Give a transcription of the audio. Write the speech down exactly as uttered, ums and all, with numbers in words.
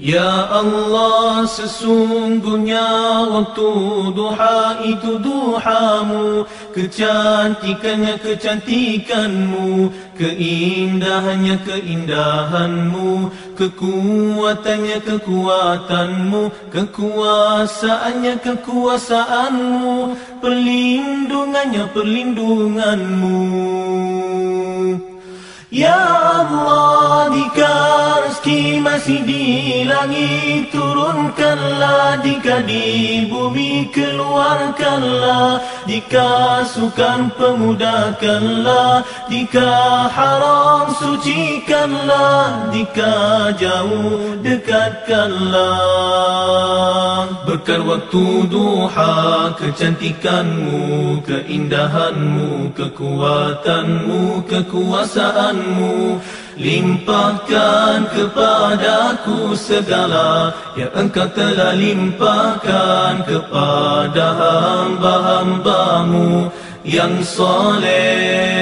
Ya Allah, sesungguhnya waktu duha itu duhamu, kecantikannya kecantikanmu, keindahannya keindahanmu, kekuatannya kekuatanmu, kekuasaannya kekuasaanmu, perlindungannya perlindunganmu. Ya Allah, jika rezeki masih di langit turunkanlah, jika di bumi keluarkanlah, jika sukar pemudahkanlah, jika haram sucikanlah, jika jauh dekatkanlah. Berkat waktu duha, kecantikanmu, keindahanmu, kekuatanmu, kekuasaanmu, limpahkan kepadaku segala yang Engkau telah limpahkan kepada hamba-hambamu yang soleh.